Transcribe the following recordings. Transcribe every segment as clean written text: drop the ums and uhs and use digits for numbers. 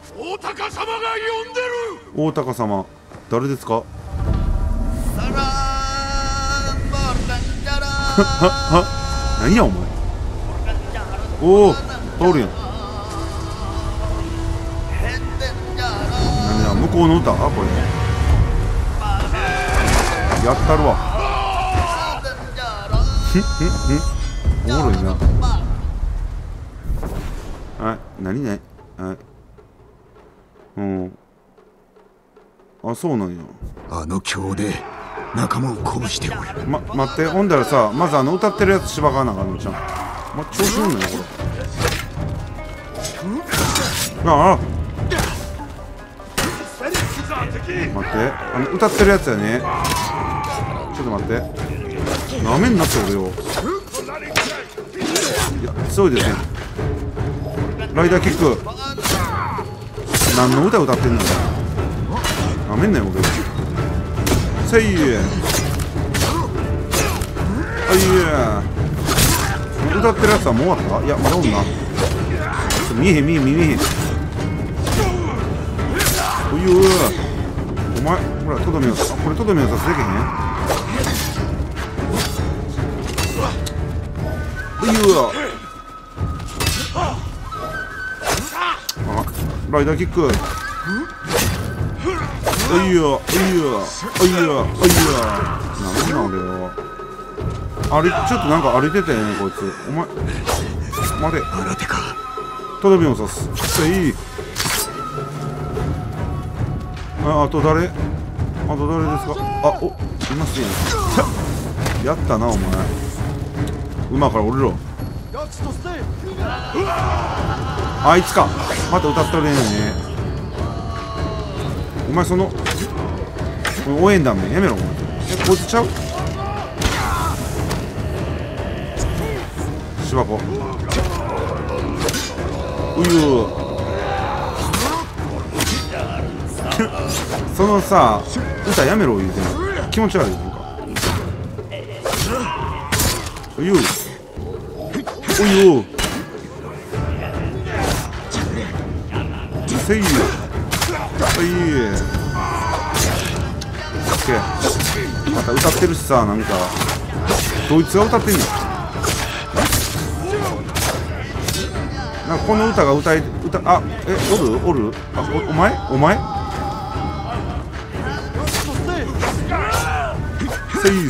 大高様が呼んでる。 大高様、誰ですか？何やお前。おお、おるやん。何や、向こうの歌これ。やったるわ。おもろいな。はい、何ね。はい。うん。あ、そうなんや。 あの今日で仲間を鼓舞しておる。 待って、ほんだらさ、まず歌ってるやつしばかなあかんのじゃん。調子乗んなよ、これ。ああ。待って、歌ってるやつやね。ちょっと待って。なめんなって俺よ。いや、そうですね。ライダーキック。何の歌歌ってんの？なめんなよ俺。せいえ。あいや。歌ってるやつはもう終わった？いや、まだおんな。見えへん。おいお前、ほら、とどめをこれとどめをさせでけへん？おいあ、ライダーキック。おいよ。なんなんだよ。あれ、ちょっとなんか歩いてたよね、こいつ。お前、待て。 新手か。 とどめを刺す。いい。あと誰ですか？あ、いますやん。やったな、お前。馬から降りろ。あいつか。また歌っとるやんね。お前その応援団名やめろ。お前こいつちゃう？芝子。うゆそのさ、歌やめろ言うてんの。気持ち悪い。なんかうゆおゆせいよ。また歌ってるしさ、なんかどいつが歌ってんの？なんかこの歌が歌あ、おるあ、お前せい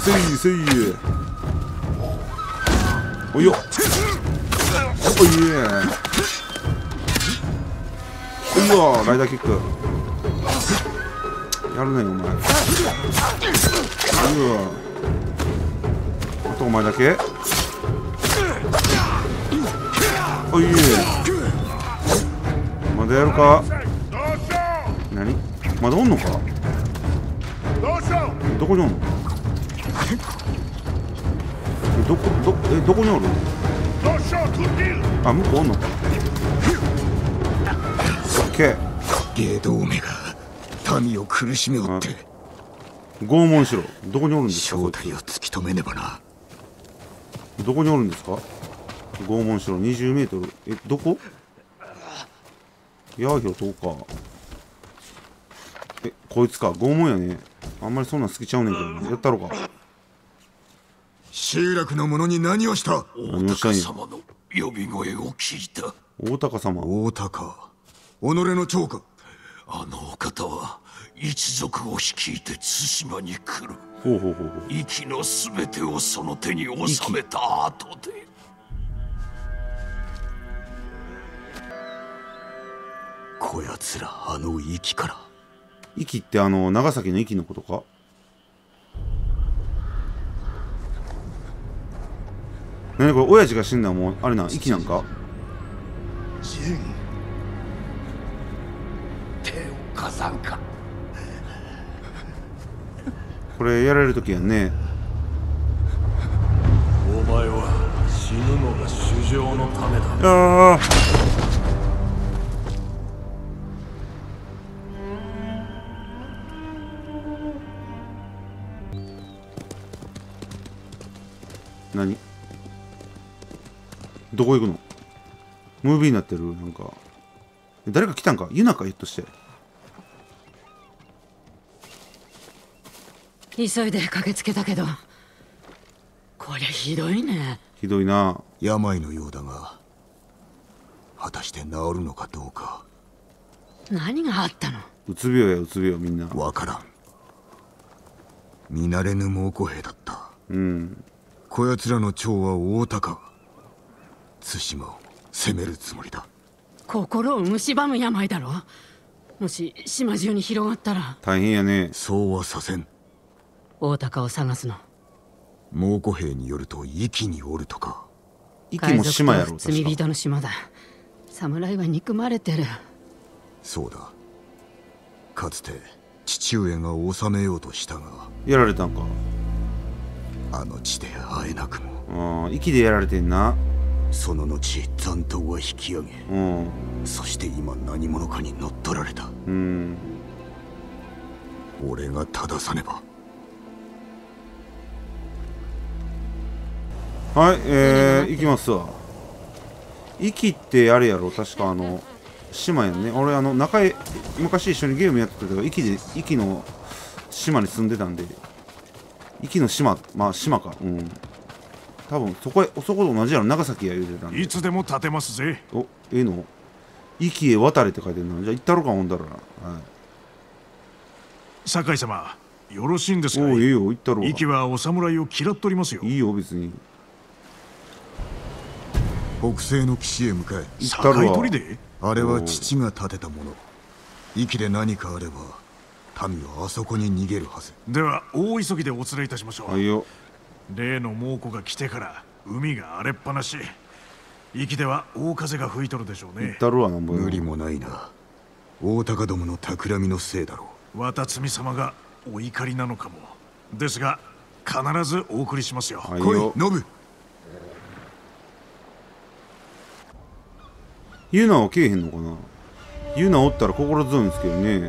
およおいえおいよ。ライダーキックやるねお前。あとお前だけ。おいえまだやるか？何？まだおんのか？どこにおんの？どこにおる？あ、向こうおんのか？オッケー。 芸道めが民を苦しめおって。 拷問しろ。どこにおるんですか？ 正体を突き止めねばな。 どこにおるんですか？拷問しろ。20メートル。どこ？ヤーヒョ遠か。こいつか。拷問やね。あんまりそんなん好きちゃうねんけどな。やったろか。 集落の者に何をした？ 大高様の呼び声を聞いた。 大高様。 大高。己の長か。 あのお方は一族を率いて対馬に来る。 ほう。 息のすべてをその手に収めた後で。 こやつらあの息から。 息って長崎の息のことか？何これ、親父が死んだもうあれな、息なんか？ 陣手を貸さんか。 これやられる時やんね。 お前は死ぬのが主情のためだ。 ああ。何？どこ行くの？ムービーになってる。なんか誰か来たんか？ユナか、ひょっとして。 急いで駆けつけたけど、こりゃひどいね。 ひどいな。 病のようだが、果たして治るのかどうか。 何があったの？ うつ病や、うつ病、みんな。 わからん。見慣れぬ猛虎兵だった。 うん。 こやつらの長は大高。対馬を攻めるつもりだ。 心を蝕む病だろ。もし島中に広がったら。 大変やね。 そうはさせん。 大高を探すの。 猛虎兵によると壱岐におるとか。 壱岐も島やろ、 海賊と罪人の島だ。侍は憎まれてる。 そうだ。かつて父上が治めようとしたが、 やられたんか。 あの地で会えなくも。 ああ、壱岐でやられてんな。 その後残党は引き上げ、 うん。 そして今何者かに乗っ取られた。 うん。 俺が正さねば。 はい、行きますわ。壱岐ってあれやろ、確か島やんね。俺昔一緒にゲームやってたけど、壱岐の島に住んでたんで、壱岐の島、まあ島か、うん。多分そこと同じやろ、長崎や言うてたんで。 いつでも立てますぜ。 お、ええの？壱岐へ渡れって書いてるの。じゃあ行ったろか、ほんだら。はい。 酒井様、よろしいんですか？ おう、ええよ、行ったろ。 壱岐はお侍を嫌っとりますよ。 いいよ、別に。 北西の岸へ向かえ。 行ったろ。 酒井砦？ あれは父が建てたもの。壱岐で何かあれば民はあそこに逃げるはず。 では大急ぎでお連れいたしましょう。 はいよ。 例の猛虎が来てから海が荒れっぱなし。壱岐では大風が吹いとるでしょうね。 行ったろはなんぼよ。 無理もないな。大高どもの企みのせいだろう。渡積様がお怒りなのかも。ですが必ずお送りしますよ。 はい来い、 よ。 ノブ。 ユナは来えへんのかな。ユナおったら心強いんですけどね。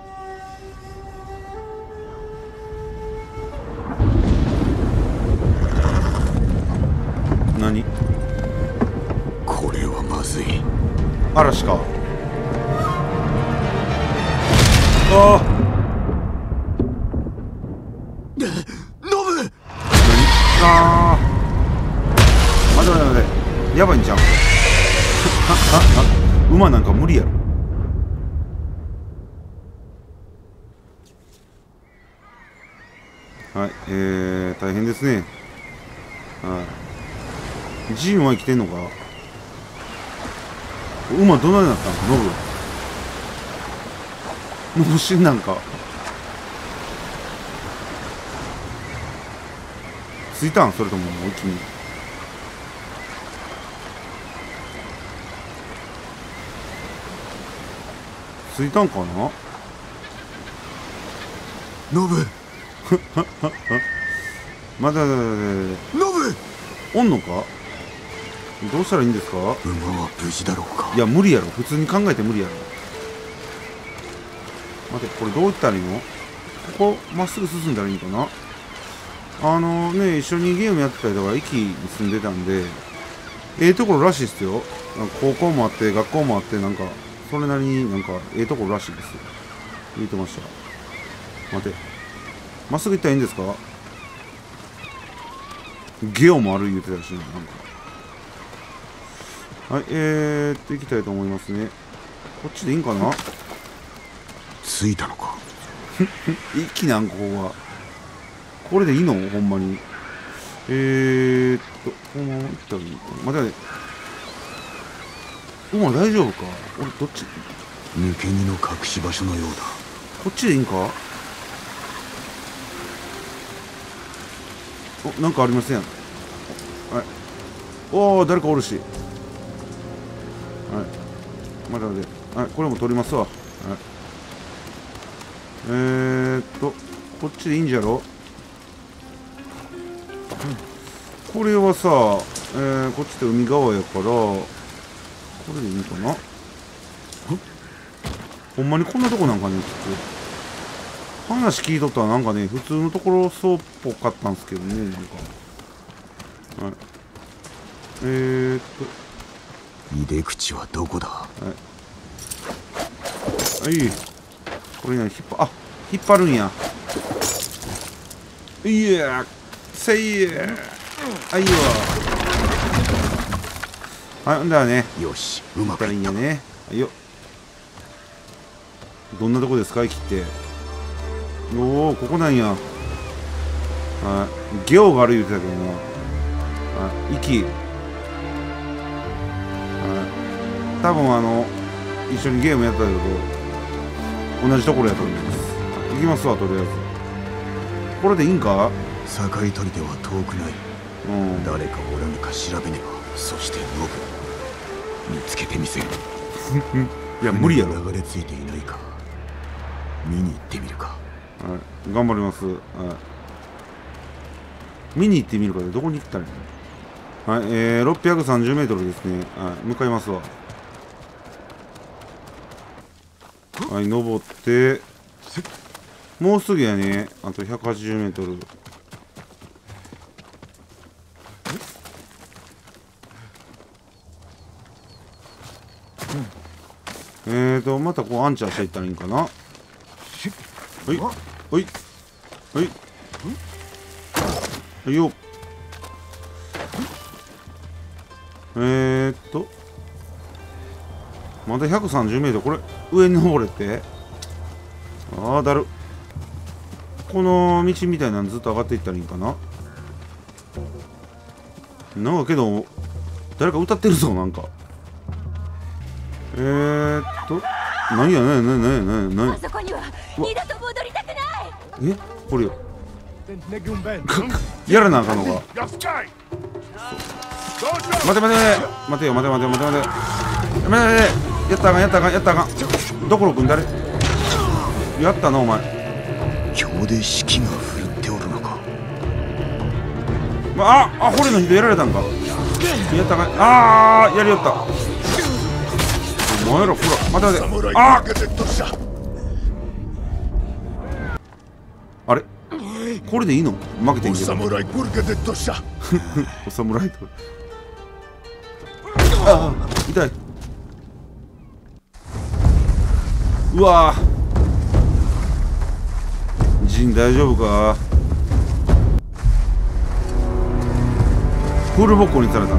何？ これはまずい。 嵐か。ああ。 ノブ。 何？ああ。待て待て待て。やばいんじゃん。馬なんか無理やろ。はい、大変ですね。はい。ジンは生きてんのか？馬どないなったん？ノブ死んだんか？ついたん？それとももう一気に。ついたんかな？ ノブ。 まだノブ。 おんのか？どうしたらいいんですか？ 馬は無事だろうか？ いや無理やろ、普通に考えて無理やろ。待て、これどういったらいいの？ここまっすぐ進んだらいいんかな。一緒にゲームやってたりとか壱岐に住んでたんで、ええところらしいっすよ。高校もあって学校もあって、なんかそれなりになんかええところらしいですよ。言ってました。待て、まっすぐ行ったらいいんですか？ゲオもある言うてたしね、なんか。はい、行きたいと思いますね。こっちでいいんかな？ 着いたのか？ 一気なんここは。これでいいの？ほんまに。このまま行ったらいいかな。待って。馬大丈夫か？俺どっち？ 抜け荷の隠し場所のようだ。 こっちでいいんか？お、なんかありません。はい。おお、誰かおるし。はい。まだで。はい、これも取りますわ。はい。こっちでいいんじゃろ？これはさ、こっちって海側やから、これでいいのかな？ほんまにこんなとこなんかね、話聞いとったらなんかね、普通のところそうっぽかったんですけどね、なんか。はい。 入れ口はどこだ？ はい。 これね、引っ張るんや。いやせいやあ、いいわ。はい、んだらね。 よし、うまくいったらいいんやね。はいよ。どんなとこですか、駅って。おお、ここなんや。はい。ゲオがある言うてたけどな。はい。駅。はい。多分一緒にゲームやったけど、同じところやと思います。行きますわ、とりあえず。これでいいんか？ 境取りでは遠くない。 うん。 誰かおらぬか調べねば。そしてノブ見つけてみせる。 いや、無理やろ。 流れ着いていないか見に行ってみるか。 はい、頑張ります。はい。見に行ってみるかでどこに行ったらいいの？はい、630メートルですね。はい、向かいますわ。はい、登って、もうすぐやね。あと180メートル。またこうアンチャーしていったらいいんかな。はい、はい、はい、はいよ。まだ130メートル、これ上に登れて。ああ、だる。この道みたいなのずっと上がっていったらいいんかな。なんかけど、誰か歌ってるぞ、なんか。何や、何あそこには二度と戻りたくない。 え、これよ。やらなあかんのか。待て待て待てよ、待て待て待て待て待て待て。やったらあかん、やったらあかん、やったらあかん。どころくん誰やったな、お前。 今日で式が振るっておるのか。 ホレの人やられたんか。やったらあかん。やりよった。お前ら、ほら、待て待て。あれこれでいいの？負けてんけど。お侍と。痛い。うわジン大丈夫か？フルボッコにされたの。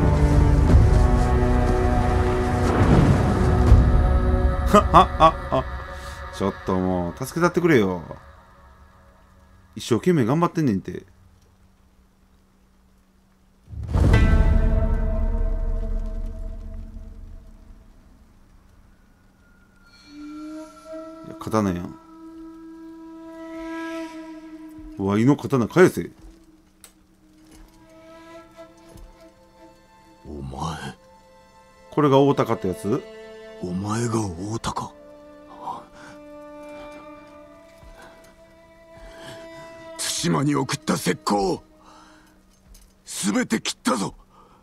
ちょっともう助けたってくれよ。一生懸命頑張ってんねんて。いや、刀やん。ワイの刀返せ。 お前、 これが大高ってやつ？ お前が大高。対馬に送った石膏すべて切ったぞ。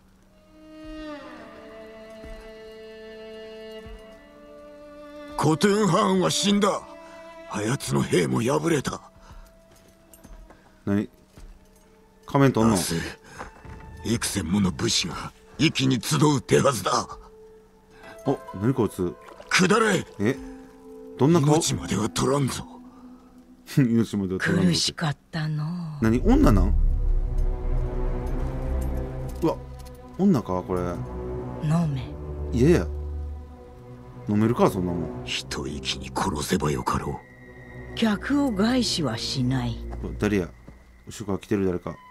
コトゥンハーンは死んだ。あやつの兵も敗れた。 何？仮面取んの？ 明日幾千もの武士が一気に集う手はずだ。 お、何こいつ。 下れ。 え、どんな顔？ 命までは取らんぞ。 命までは取らんぞ。 苦しかったの。 何？女なん？うわ、女かこれ。 飲め。 いやいや、飲めるかそんなもん。 一息に殺せばよかろう。客を害しはしない。 誰や？後ろから来てる誰か。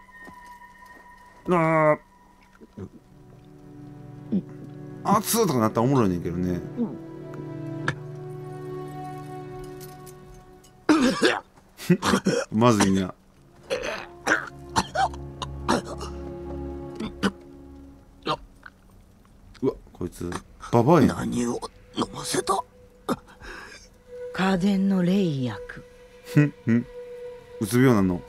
熱ーとかなったらおもろいねんけどね。まずいな。うわ、こいつババアやん。 何を飲ませた？ 家電の霊薬。 うつ病なの？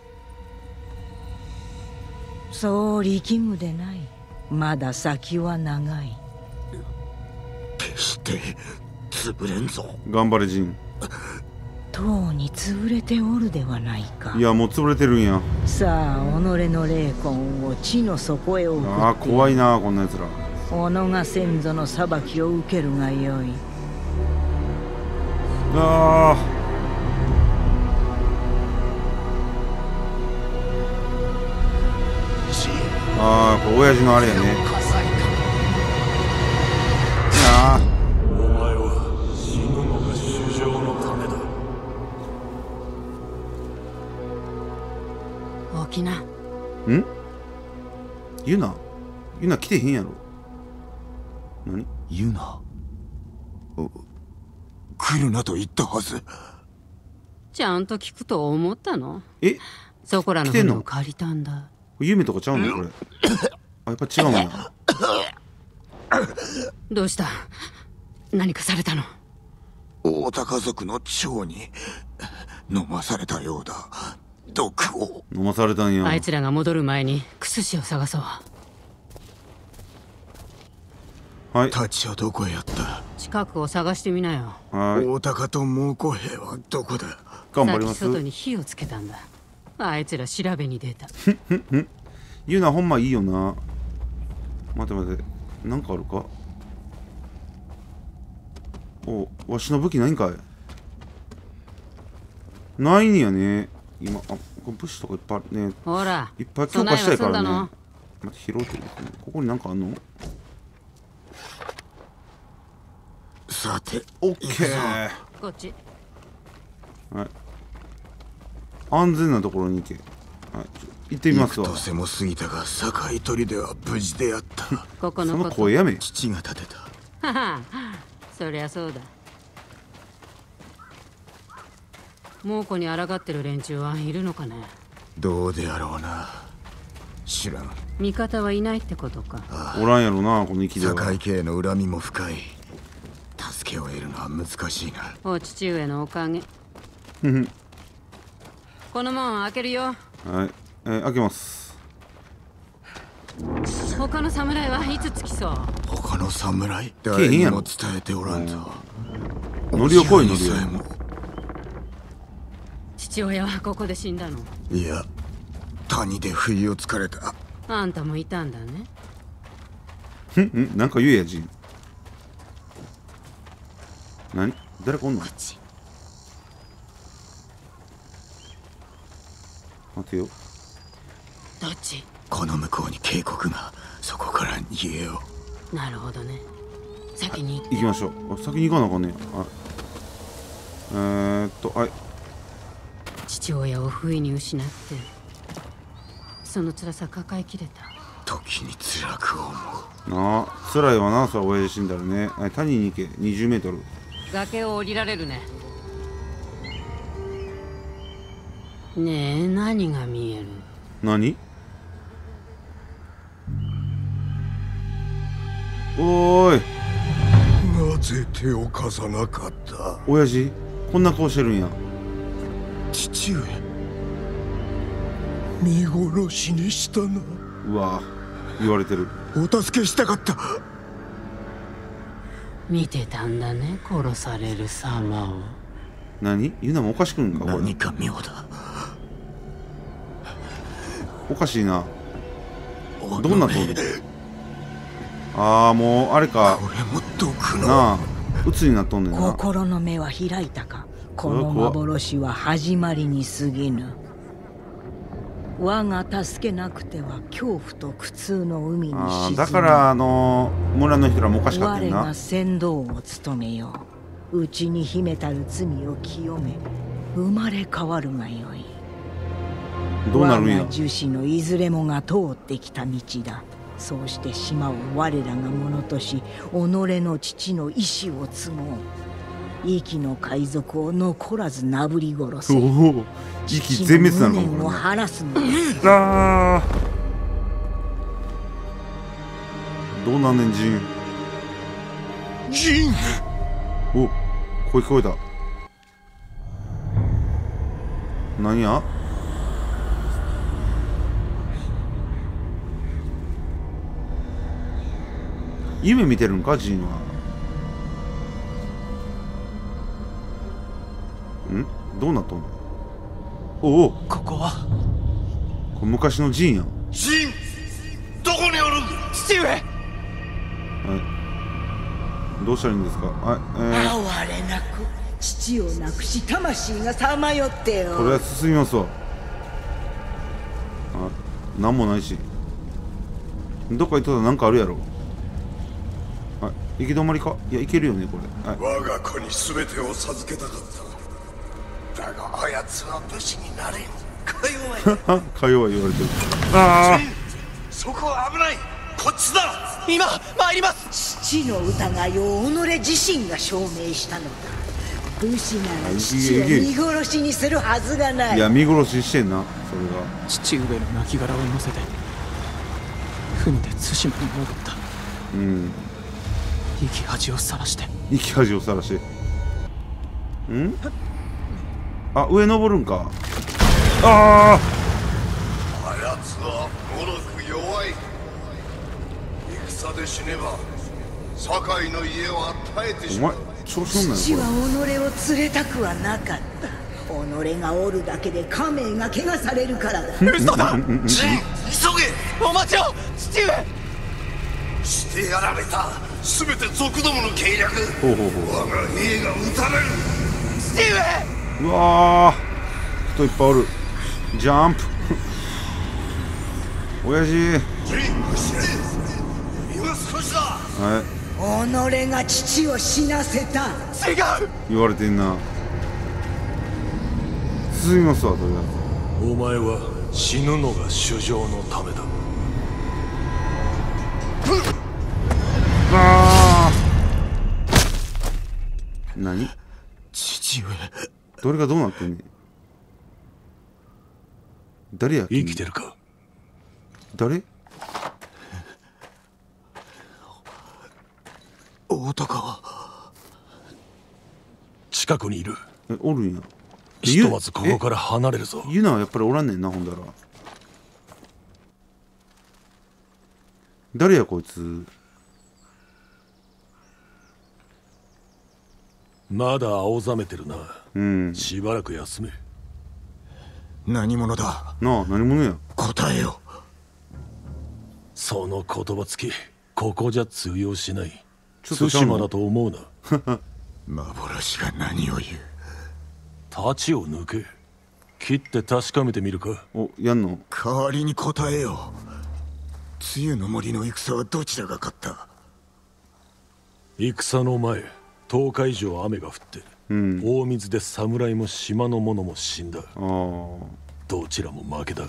そう力むでない。まだ先は長い。 決して潰れんぞ。 頑張れジン。 とうに潰れておるではないか。 いや、もう潰れてるんや。 さあ、己の霊魂を地の底へ送って。 ああ、怖いなこんなやつら。 己が先祖の裁きを受けるがよい。 ああ、これ親父のあれやね。いやお前は死ぬのが主情のためだ。 起きな。 んユナ来てへんやろ。何ユナ、来るなと言ったはず。 ちゃんと聞くと思ったの？ え、 そこらの船を借りたんだ。 夢とかちゃうのこれ。あ、やっぱ違うんや。 どうした？何かされたの？ 大田家族の長に飲まされたようだ。毒を飲まされたんや。 あいつらが戻る前にクスシを探そう。 はい。 タチはどこへやった？ 近くを探してみなよ。 はい。 大高と猛虎兵はどこだ？ 頑張ります。 さっき外に火をつけたんだ。あいつら調べに出た。 ユナほんまいいよな。待て待て、なんかあるか。お、わしの武器ないんかい。ないんやね。今、あ、これ武士とかいっぱいあるね。 ほら、 いっぱい強化したいからね。 備えは待って、拾うとですね。ここになんかあんの？ さて、 オッケー。 こっち。 はい。安全なところに行け。はい。行ってみますわ。 幾年も過ぎたが堺砦は無事であった。 ここそののこと。 声やめ。 父が建てた。 はは、そりゃそうだ。猛虎に抗ってる連中はいるのかね。 どうであろうな。知らん。 味方はいないってことか。 おらんやろな、この域では。 堺家への恨みも深い。助けを得るのは難しいな。 お父上のおかげ。この門開けるよ。 はい。開けます。 他の侍はいつ着きそう？ 他の侍誰にも伝えておらんぞ。 乗りを来い、乗りを。 父親はここで死んだの？ いや、谷で不意をつかれた。 あんたもいたんだね。 なんか言えや、ジン。何？誰かおんの？ こっち。 待てよ。 どっち？ この向こうに渓谷が。そこから逃げよう。なるほどね。先に行きましょう。先に行かなあかんねや。はい。 父親を不意に失ってその辛さ抱えきれた。 時に辛く思う。 なあ、辛いわな、それは親父死んだらね。谷に行け、20メートル。 崖を降りられるね。ねえ、何が見える？ 何？おーい。 なぜ手を貸さなかった？ 親父、こんな顔してるんや。 父上、見殺しにしたな。 うわ、言われてる。 お助けしたかった。 見てたんだね、殺される様を。 何？ユナもおかしくんか？ 何か妙だ。 おかしいな。どんなとんの？ああ、もうあれか。 これも毒の。 なあ、鬱になっとんねんな。 心の目は開いたか。この幻は始まりに過ぎぬ。我が助けなくては恐怖と苦痛の海に沈む。 だから村の人らもおかしかったよな。 我が先導を務めよう。内に秘めたる罪を清め生まれ変わるがよい。 どうなるんや。 我が樹脂のいずれもが通ってきた道だ。そうして島を我らがものとし、己の父の意志を継ごう。息の海賊を残らずなぶり殺せ。 おお、息全滅なのか無念を晴らすのだ。 ああ、どうなんねん、ジン。 ジン。 お、声聞こえた。何や。夢見てるんか、ジンは。どうなったの？おお、 ここはこれ昔のジンやん。 ジン、どこにおる？父上。 はい。どうしたらいいんですか？はい、 哀れなく父を亡くし魂がさまよってよ。 これは進みますわ。あ、なんもないし。どっか行っとったらなんかあるやろ。あ、行き止まりか。いや、行けるよねこれ。はい、 我が子に全てを授けたかった。だがあやつは武士になれん。か弱い。 か弱い言われてる。あそこは危ない。こっちだ。今参ります。 父の疑いを己自身が証明したのだ。武士なら父を見殺しにするはずがない。 いや、見殺ししてんなそれが。 父上の亡骸を乗せて船で対馬に戻った。 うん、 生き恥をさらして。 生き恥をさらして。ん、あ、上登るんか。ああやつはもろく弱い。戦で死ねば堺の家は耐えてあ、お前しまう。 調子乗んな父よは己を連れたくはなかった。己がおるだけで家名が怪我されるからだ。 嘘だ。 ジン、急お待ちを父上。 げ。してやられた。全て賊どもの計略。 これ。ほうほうほ我が兵が撃たれる。 父上。 う。うわー、人いっぱいおる。ジャンプ親父。 ジン、走れ。今少しだ。 はい、 己が父を死なせた。 違う。 言われてんな。進みますわとりあえず。 お前は死ぬのが主情のためだ。 あー、何、 父上、 どれがどうなってんねん。誰や生きてるか。 誰。 大高は近くにいる。 え、おるんや。 ひとまずここから離れるぞ。 ユナはやっぱりおらんねんな。ほんだら誰やこいつ。 まだ青ざめてるな。 うん、 しばらく休め。 何者だ。 なあ、何者や。 答えよ。 その言葉つきここじゃ通用しない。 ちょっとちゃうの対馬だと思うな。 幻が何を言う。 太刀を抜け。切って確かめてみるか。 お、やんの。 代わりに答えよ。梅雨の森の戦はどちらが勝った。 戦の前10日以上雨が降って、 うん、 大水で侍も島の者も死んだ。 ああ、 どちらも負けだ。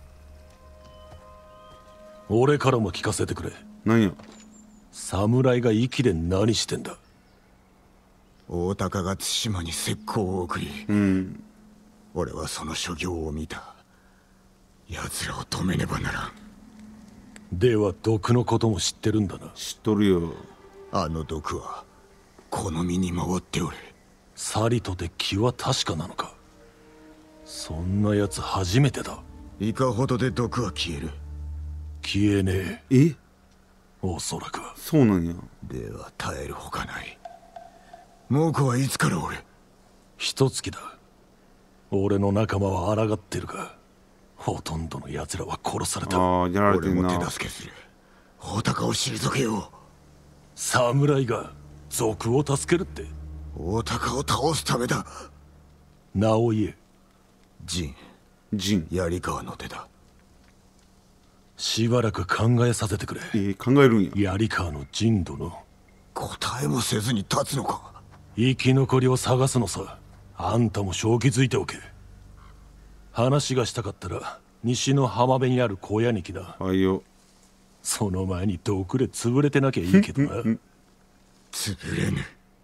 俺からも聞かせてくれ。 何や。 侍が息で何してんだ。 大高が対馬に石膏を送り、 うん、 俺はその所業を見た。奴らを止めねばならん。 では毒のことも知ってるんだな。 知っとるよ。 あの毒はこの身に回っておれ。 さりとて気は確かなのか。そんな奴初めてだ。 いかほどで毒は消える。 消えねえ。 え、 おそらくは。 そうなんや。 では耐えるほかない。猛虎はいつからおる。 一月だ。俺の仲間は抗ってるが、ほとんどの奴らは殺された。 ああ、やられて俺もんな。 手助けする。大高を退けよ侍が賊を助けるって。 う。大高を倒すためだ。 名を言え。 陣、 ジン。 槍川の手だ。 しばらく考えさせてくれ。 考えるんや。 槍川の陣殿。 答えもせずに立つのか。 生き残りを探すのさ。あんたも正気づいておけ。話がしたかったら西の浜辺にある小屋に来な。 はいよ。 その前に毒で潰れてなきゃいいけどな。 潰れぬ。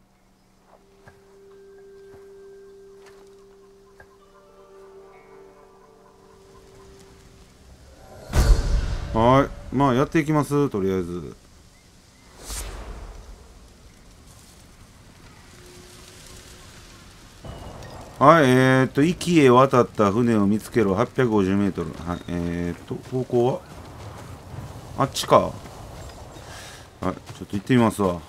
はい、まあやっていきます。とりあえず。はい、壱岐へ渡った船を見つけろ。850メートル。はい、方向はあっちか。はい、ちょっと行ってみますわ。はい。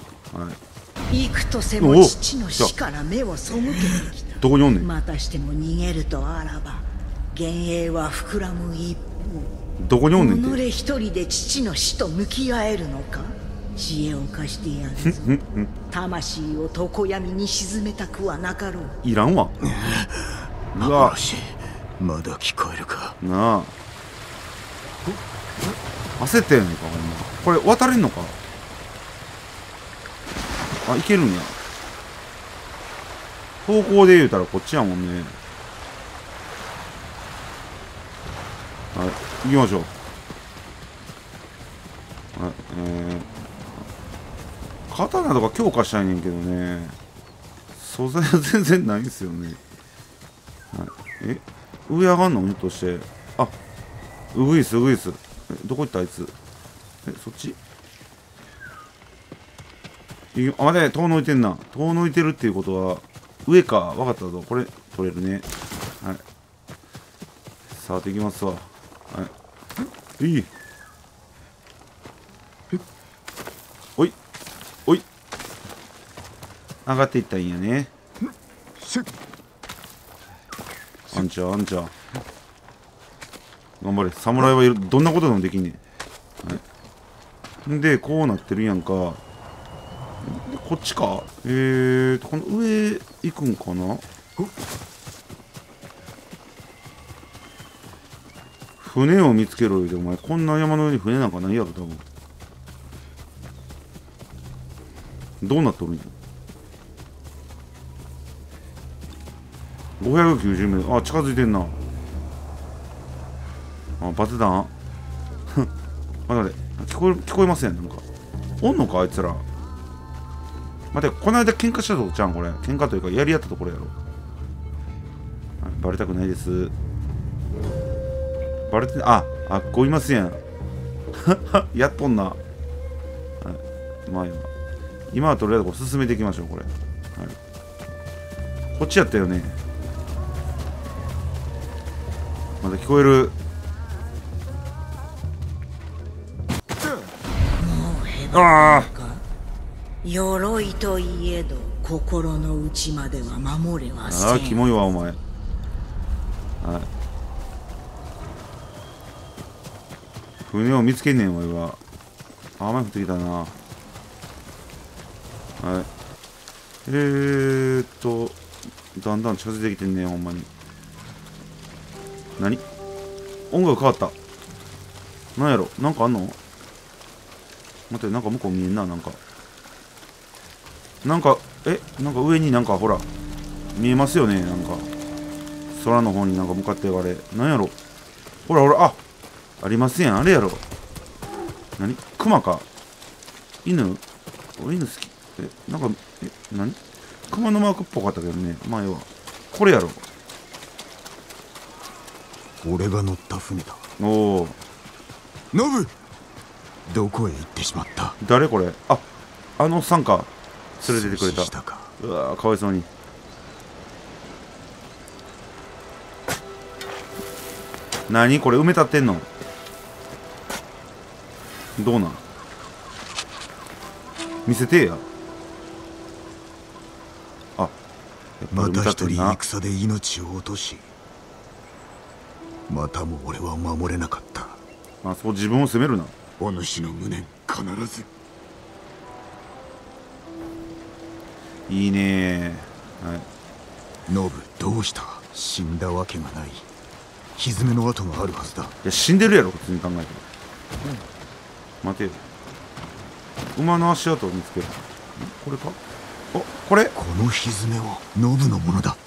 幾とせも父の死から目を背けてきた。 どこにおんねん。 またしても逃げるとあらば、幻影は膨らむ一方。 どこにおんねんって。 己一人で父の死と向き合えるのか。 知恵を貸してやるぞ。魂を常闇に沈めたくはなかろう。 いらんわ。うわ、 幻、まだ聞こえるか。 なあ、焦ったやねんかほんま。これ渡れんのか。あ、いけるんや。方向で言うたらこっちやもんね。はい、行きましょう。はい、刀とか強化したいねんけどね、素材は全然ないんですよね。はい、上上がんのひょっとして。あ、ウグイスウグイス。どこ行ったあいつ。そっち。あ、待て、遠のいてんな。遠のいてるっていうことは上か。分かったぞ。これ取れるね。はい、さあできますわ。はい、いい。おいおい、上がっていったらいいんやね。あんちゃんあんちゃん、頑張れ。侍はいる。どんなことでもできんねん。はい、でこうなってるやんか。こっちか。この上行くんかな。船を見つけろよ。でお前こんな山の上に船なんかないやろ多分。どうなっとるんや。590メートル。あ、近づいてんな。あ、バテ弾待って、聞こえません。なんかおんのかあいつら。待って、この間喧嘩したとこちゃんこれ。喧嘩というかやり合ったところやろ。はい、バレたくないです。バレて、あっこいますやんやっとんな。はい、まあ今はとりあえずこう進めていきましょう。これ、はい、こっちやったよね。まだ聞こえる。ああ、 鎧といえど心の内までは守れはせん。 ああ、キモいわお前。はい、船を見つけんねんわ今。雨降ってきたな。はい、だんだん近づいてきてんねんほんまに。何、音楽変わった。なんやろ、なんかあんの。待って、なんか向こう見えんな。なんかなんか上になんかほら見えますよね。なんか空の方になんか向かってあれなんやろ。ほらほら、ありますやん。あれやろ。何、クマか。犬。俺犬好き。なんか何、クマのマークっぽかったけどね前は。これやろ。 俺が乗った船だ。 おお、 ノブ、どこへ行ってしまった。 誰これ。あのおっさんか。連れててくれた。 したか。 うわー、かわいそうに。何これ、埋め立ってんの。どうなん、見せてや。あ、やっぱまり埋めた一人立ってんな。 戦で命を落とし、またも俺は守れなかった。 あ、そう自分を責めるな。 お主の無念必ず。 いいねー。はい、 ノブ、どうした。死んだわけがない。蹄の跡があるはずだ。 いや死んでるやろ普通に考えて。待てよ、馬の足跡を見つける。これか。お、これ。 この蹄はノブのものだ。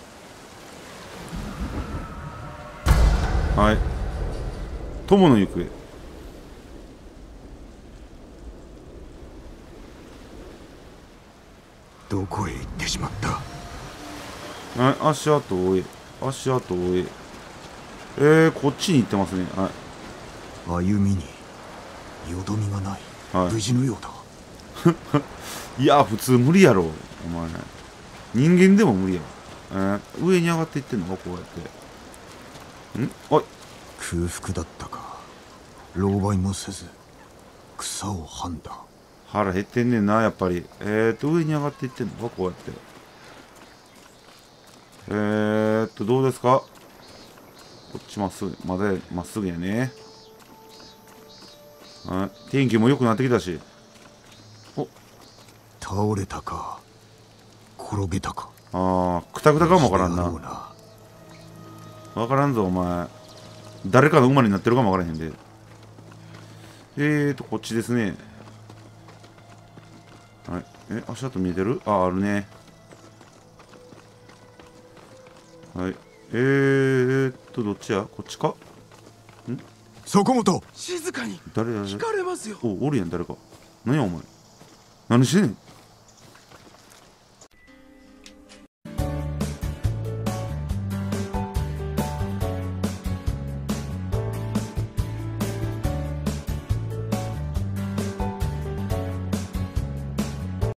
はい、友の行方。 どこへ行ってしまった。 はい、足跡を追え、足跡を追え。こっちに行ってますね。はい、 歩みによどみがない、 はい、 無事のようだ。 いや普通無理やろお前。人間でも無理やろ。上に上がっていってんのかこうやって。おい、 空腹だったか。狼狽もせず草をはんだ。 腹減ってんねんなやっぱり。上に上がっていってんのかこうやって。どうですか。こっちまっすぐ、まだまっすぐやね。はい、天気も良くなってきたし。 倒れたか転げたか。 ああ、くたくたかもわからんな。わからんぞお前。誰かの馬になってるかもわからへんで。こっちですね。はい。足跡見えてる？あ、あるね。はい。どっちや？こっちか？ そこもと静かに誰聞かれますよ。 おるやん、誰か。何やお前。何してんねん。